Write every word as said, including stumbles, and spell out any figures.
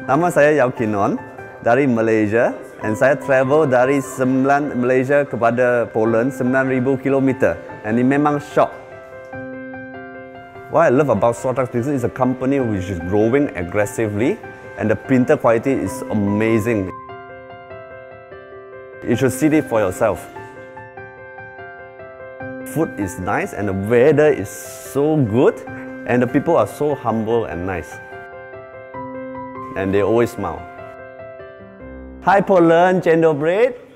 Nama saya Yaukinon dari Malaysia, and saya travel dari sembilan Malaysia kepada Poland sembilan ribu kilometer, and ini memang shock. What I love about Zortrax is it's a company which is growing aggressively, and the printer quality is amazing. You should see it for yourself. Food is nice and the weather is so good, and the people are so humble and nice. And they always smile. Hi Poland, dzień dobry.